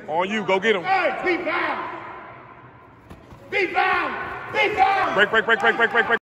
On you. Go get him. Hey, be foul. Be foul. Be foul. Break.